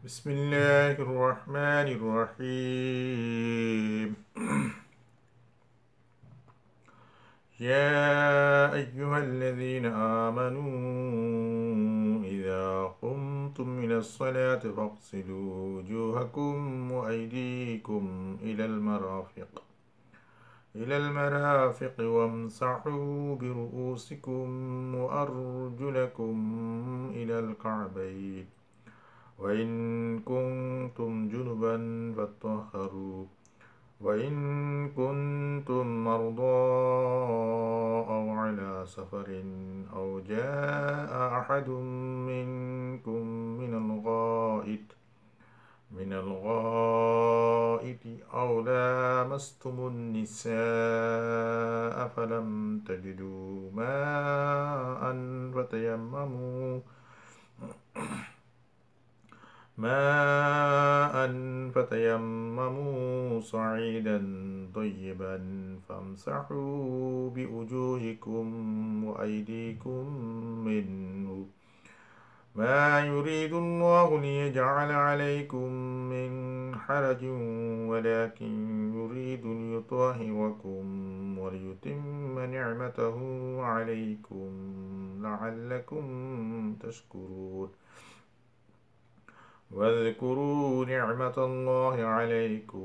بسم الله الرحمن الرحيم. يا أيها الذين آمنوا إذا قمتم إلى الصلاة فاغسلوا وجوهكم وأيديكم إلى المرافق وامسحوا برؤوسكم وأرجلكم إلى الكعبين وإن كنتم جنبا فاطهروا وإن كنتم مرضى أو على سفر أو جاء أحد منكم من الغائط أو لامستم النساء فلم تجدوا ماء فتيمموا صعيدا طيبا فامسحوا بوجوهكم وأيديكم منه. ما يريد الله ليجعل عليكم من حرج ولكن يريد ليطهركم وليتم نعمته عليكم لعلكم تشكرون. واذكروا نعمة الله عليكم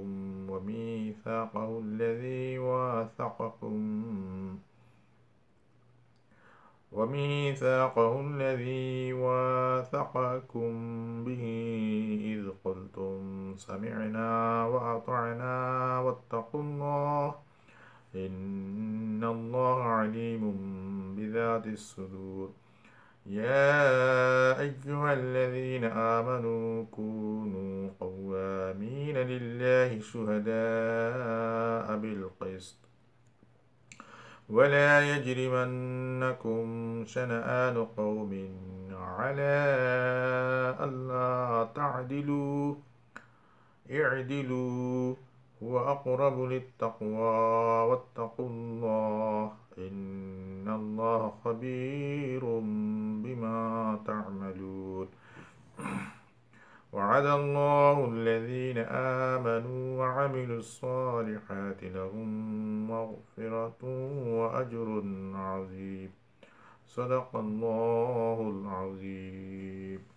وميثاقه الذي واثقكم به إذ قلتم سمعنا وأطعنا واتقوا الله إن الله عليم بذات الصدور. يا أيها الذين آمنوا كونوا قوامين لله شهداء بالقسط ولا يجرمنكم شنآن قوم على ألا تعدلوا اعدلوا هو أقرب للتقوى واتقوا الله إن الله خبير بما تعملون. وعد الله الذين آمنوا وعملوا الصالحات لهم مغفرة وأجر عظيم. صدق الله العظيم.